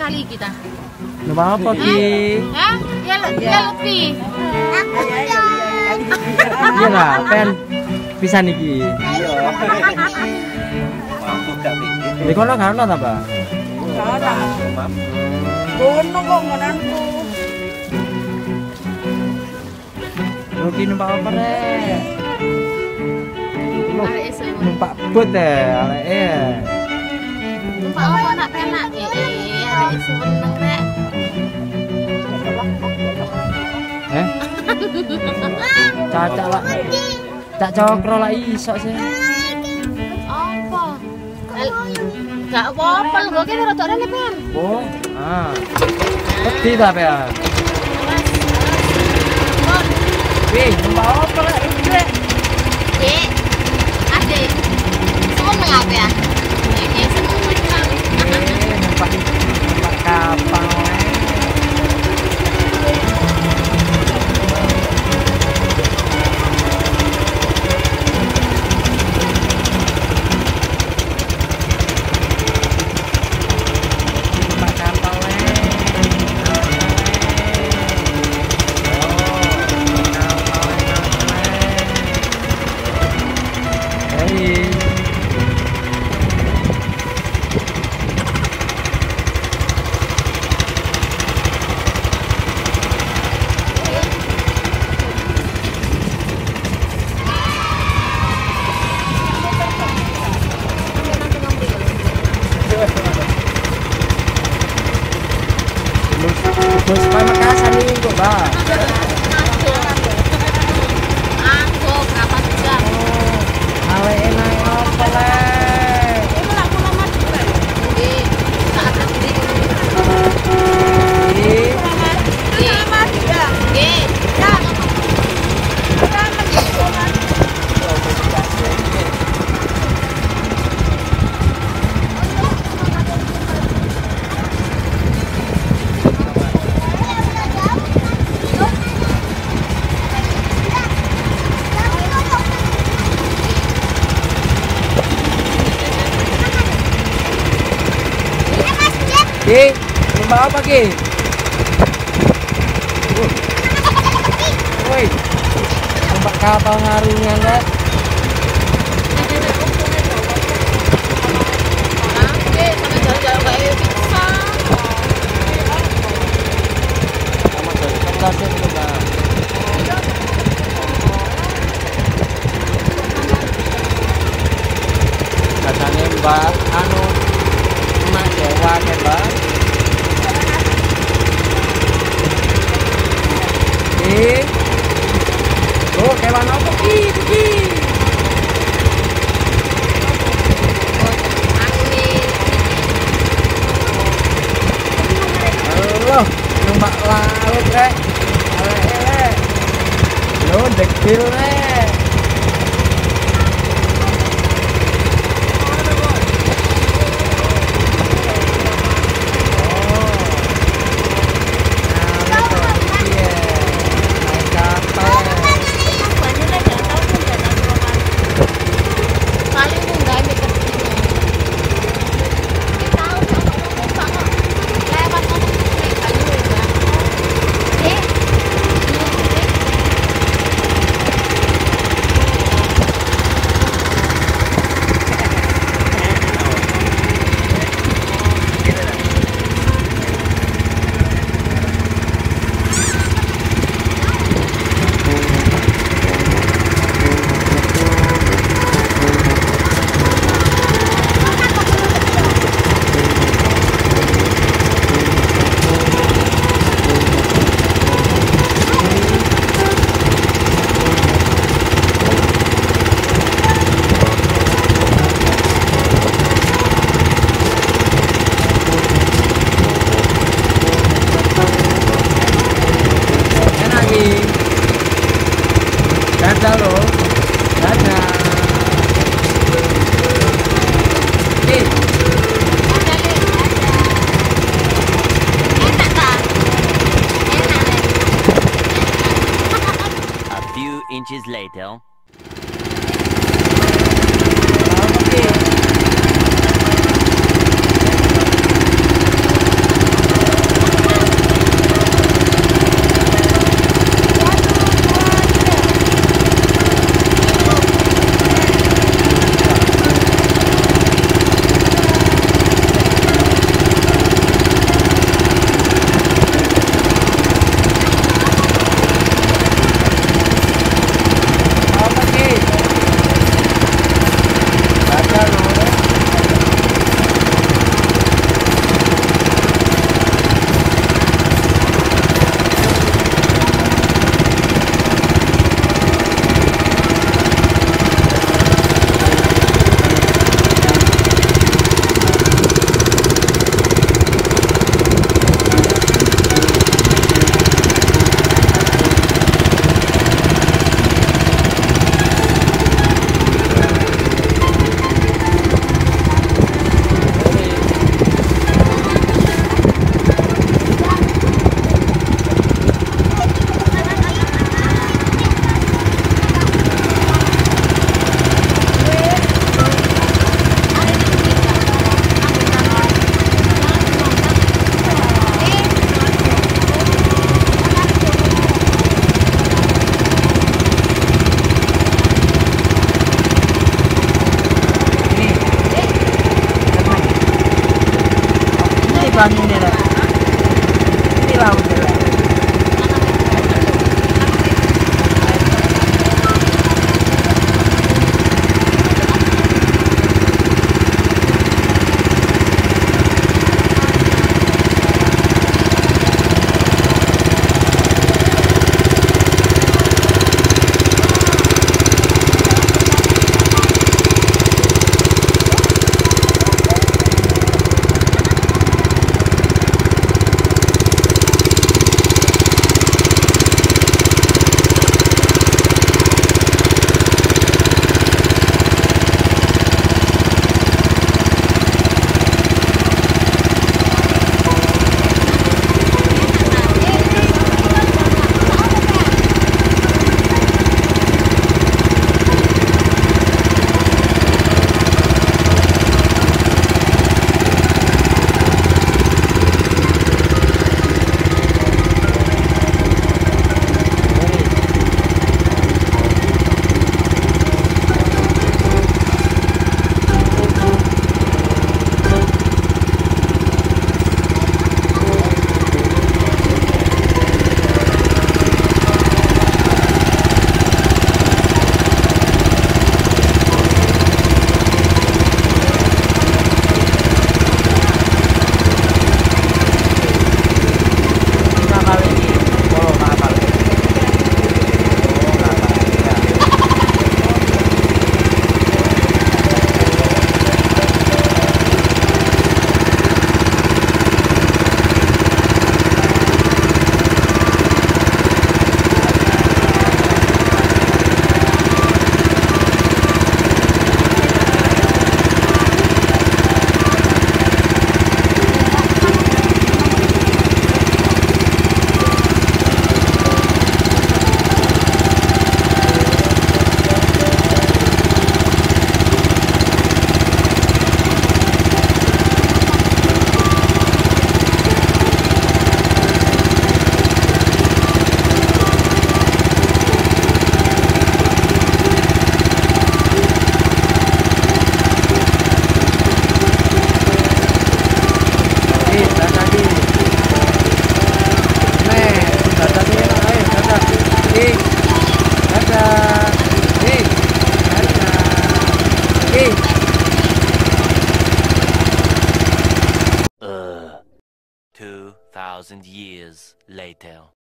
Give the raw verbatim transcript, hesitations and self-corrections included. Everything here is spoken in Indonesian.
kali kita. Numpak apa Ki? Hah? Ya, ya lebih. Iya lah, pen bisa nih Ki. Iya. Mampu gak pikir. Di kono kan ono ta, Pak? Ora. Kono kok ngonanku. Rugi numpak apa rek? Arek iso. Numpak bot ya, areke ya. Numpak apa nak penak? Eh, eh, arek iso meneng rek. Eh? Cacak lah. Cak cokro lah iso sih. Apa? Gak apa-apa, lu gak kira rada rene pen. Oh, ah. Peti ta ya? Wih, numpak apa rek? Rek. Dek, adik, seneng apa ya? Eh, seneng menang. Eh, numpak numpak kapal. Terus supaya Makassar nih kok, Mbak. Aku berapa jam? Ale enak apa lek? Itu laku lama juga. Di saat nanti. Ih, Di, Lama dia. di, Ya. Lama gitu kan. Ki, numpak apa Ki? Woi, numpak kapal ngarungan lek. Di, sampai jalan-jalan kayak bisa. Sama dari kertasnya itu, Mbak. Katanya Mbak anu emak Jawa kan, Mbak. Ki. Oh, kewan apa Ki? Itu Ki. Halo, numpak laut rek. Ale-ale. Lo dekil rek. Paling enggak mikir begini. Kita tahu kalau ngomong banget. Lewat ngomong begini, banyak juga. Eh, Dadah lo. Dadah. Ki. enak tak? Enak deh. A few inches later. Apa Ki? later.